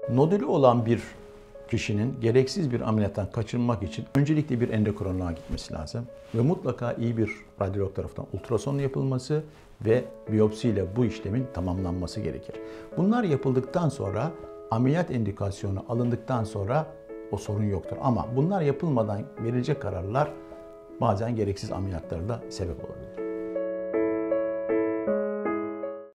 Nodülü olan bir kişinin gereksiz bir ameliyattan kaçınmak için öncelikle bir endokrinoloğa gitmesi lazım. Ve mutlaka iyi bir radyolog tarafından ultrason yapılması ve biyopsiyle bu işlemin tamamlanması gerekir. Bunlar yapıldıktan sonra ameliyat indikasyonu alındıktan sonra o sorun yoktur. Ama bunlar yapılmadan verilecek kararlar bazen gereksiz ameliyatlara da sebep olabilir.